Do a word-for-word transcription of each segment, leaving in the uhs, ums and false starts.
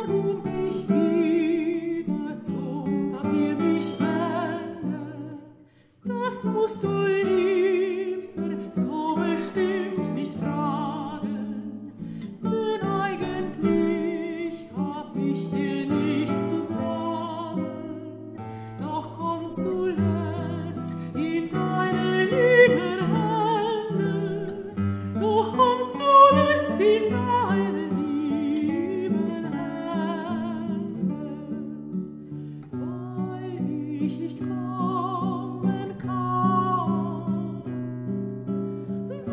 tu mich wieder zum Papier mich wende, das musst du liebster so bestimmt nicht fragen, denn eigentlich hab ich dir nichts zu sagen, doch komm zuletzt in deine lieben Hände, doch komm zuletzt in deine lieben Hände, weil ich nicht kommen kann, so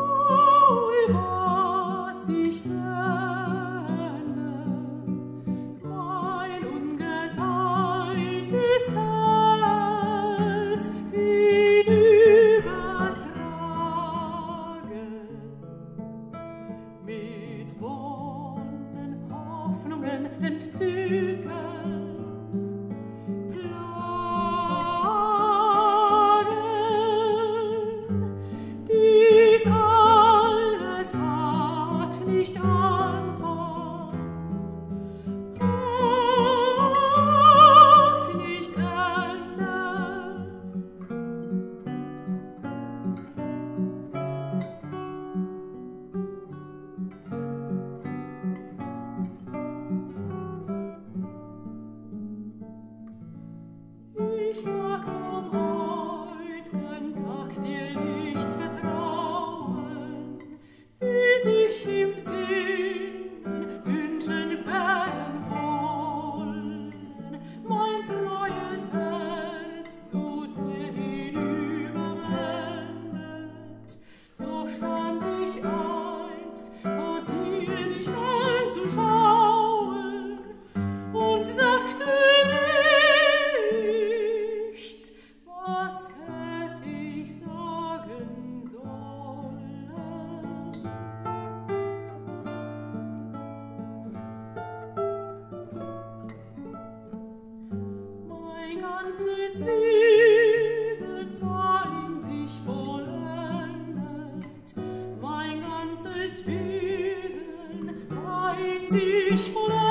was ich sende, mein ungeteiltes Herz hinübertragen, mit Wonnen, Hoffnungen, Entzücken, dies alles hat nicht Anfang, hat nicht Ende. Ich mag vom heutigen Tag dir nichts vertrauen, bis ich im Sinnen wünschen werden wollen, mein treues Herz zu dir hinüberwendet. So stand ich einst vor dir, dich anzuschauen, und sagte nichts, was hätt ich sagen sollen. Mein ganzes Wesen war in sich vollendet, mein ganzes Wesen war in sich vollendet.